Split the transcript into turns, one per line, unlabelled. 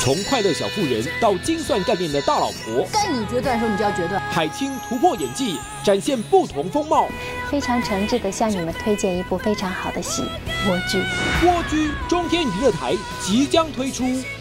从快乐小妇人到精算概念的大老婆，
该你决断的时候，你就要决断。
海清突破演技，展现不同风貌。
非常诚挚的向你们推荐一部非常好的戏《蜗居》。
蜗居中天娱乐台即将推出。